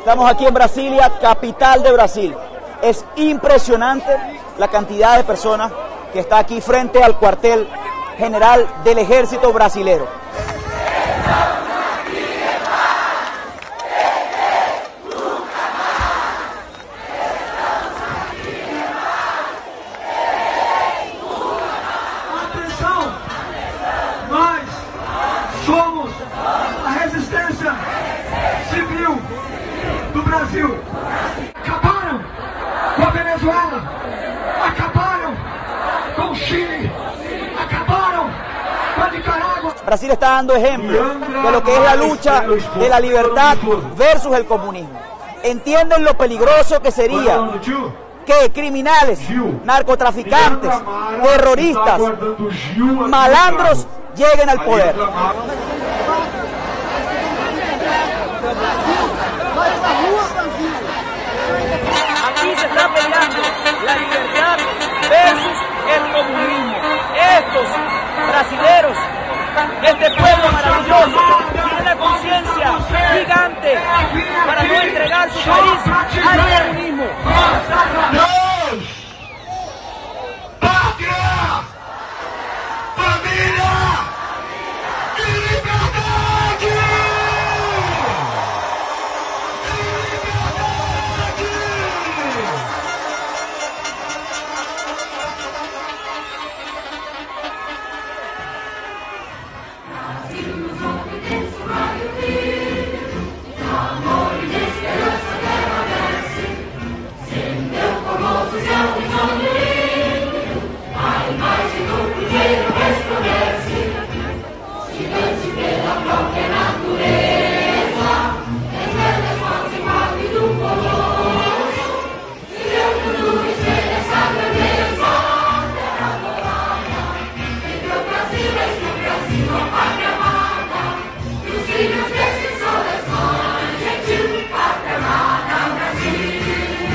Estamos aquí en Brasilia, capital de Brasil. Es impresionante la cantidad de personas que está aquí frente al cuartel general del ejército brasilero. Atenção! Nós somos a resistência civil do Brasil. Acabaram com a Venezuela, acabaram com o Chile, acabaron con Nicaragua. Brasil está dando ejemplo de lo que es la lucha de la libertad versus el comunismo. Entienden lo peligroso que sería que criminales, narcotraficantes, terroristas, malandros lleguen al poder. Aquí se está peleando la libertad versus el comunismo. Estos brasileros, este pueblo maravilloso, tiene una conciencia gigante para no entregar su país al comunismo.